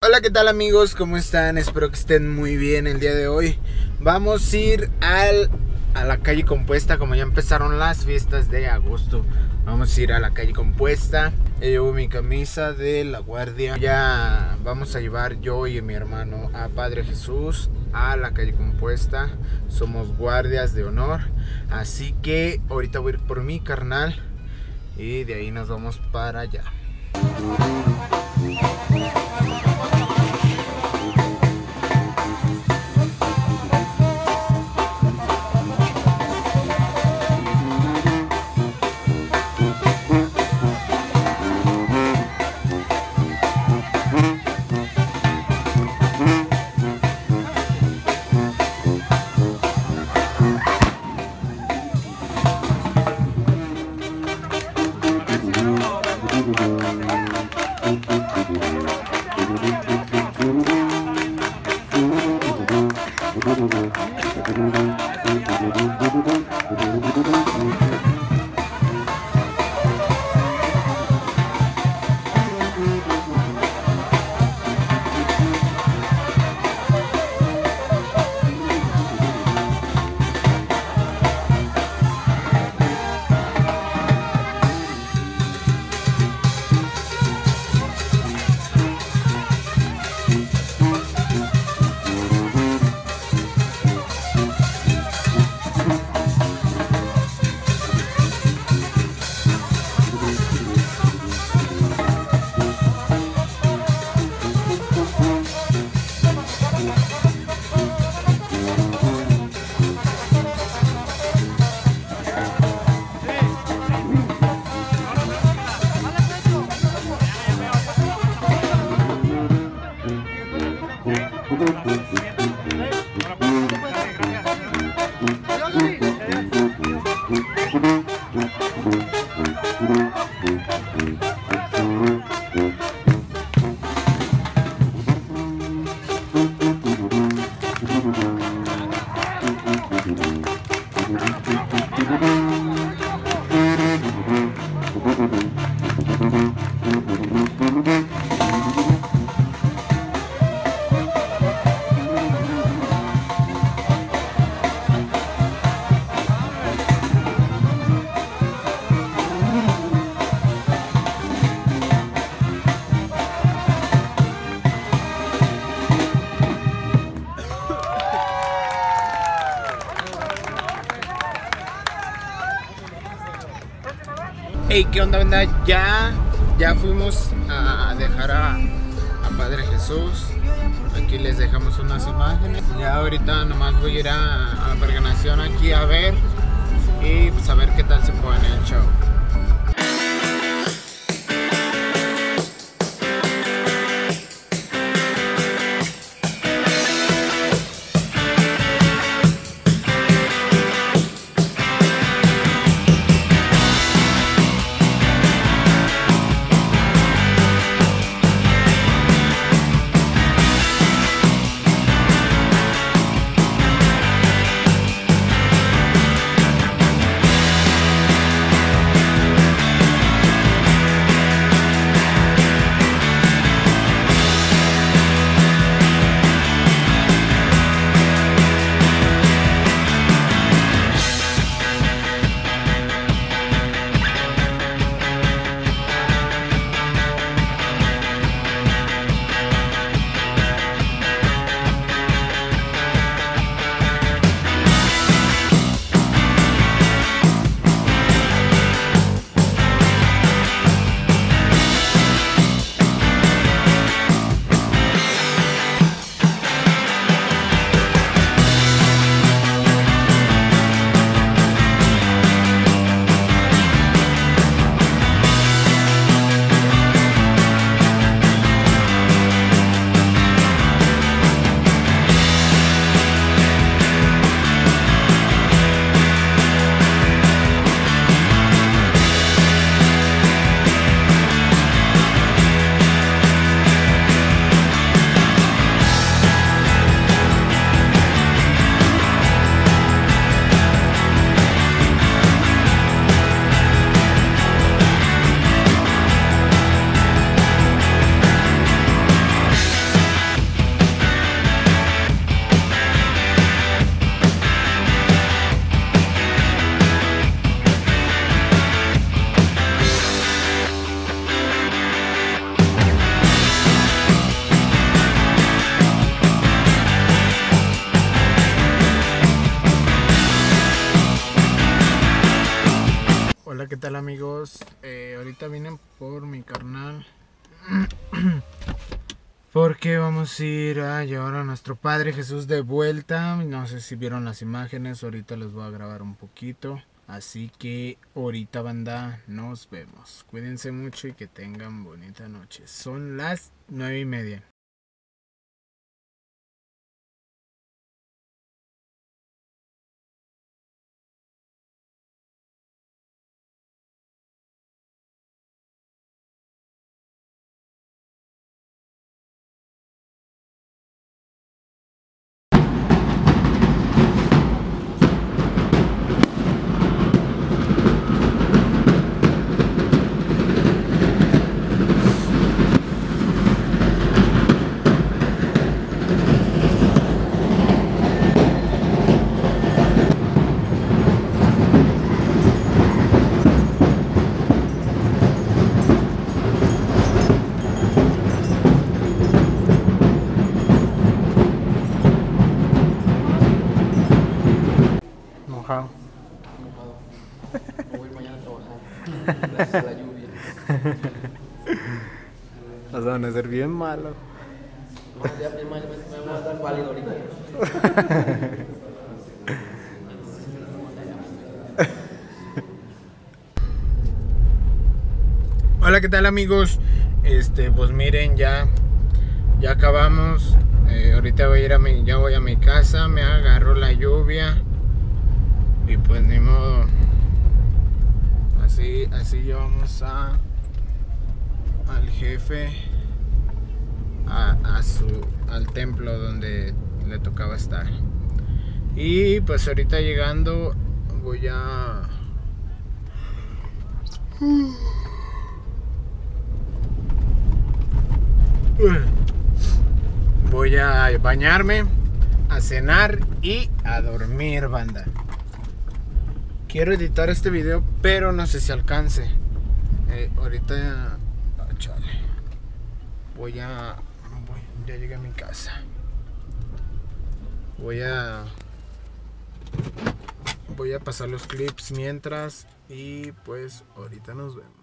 Hola, ¿qué tal amigos? ¿Cómo están? Espero que estén muy bien el día de hoy. Vamos a ir a la calle Compuesta, como ya empezaron las fiestas de agosto. Vamos a ir a la calle Compuesta. Ya llevo mi camisa de la guardia. Ya vamos a llevar yo y mi hermano a Padre Jesús a la calle Compuesta. Somos guardias de honor. Así que ahorita voy a ir por mi carnal y de ahí nos vamos para allá. Hey, ¿qué onda, banda? Ya fuimos a dejar a Padre Jesús. Aquí les dejamos unas imágenes. Ya ahorita nomás voy a ir a la peregrinación aquí a ver y pues a ver qué tal se pone el show. tal amigos? Ahorita vienen por mi carnal porque vamos a ir a llevar a nuestro Padre Jesús de vuelta. No sé si vieron las imágenes, ahorita les voy a grabar un poquito. Así que ahorita, banda, nos vemos. Cuídense mucho y que tengan bonita noche. Son las 9:30. Mojado. Voy mañana a trabajar. Gracias a la lluvia. Vas a van a ser bien malo. No, ya me voy a dar válido ahorita. Hola, ¿qué tal amigos? Pues miren, ya acabamos. Ahorita voy a ir ya voy a mi casa. Me agarró la lluvia y pues ni modo. Así llevamos al jefe al templo donde le tocaba estar. Y pues ahorita llegando voy a bañarme, a cenar y a dormir, banda. Quiero editar este video, pero no sé si alcance. Ahorita chale. Ya llegué a mi casa. Voy a pasar los clips mientras y pues ahorita nos vemos.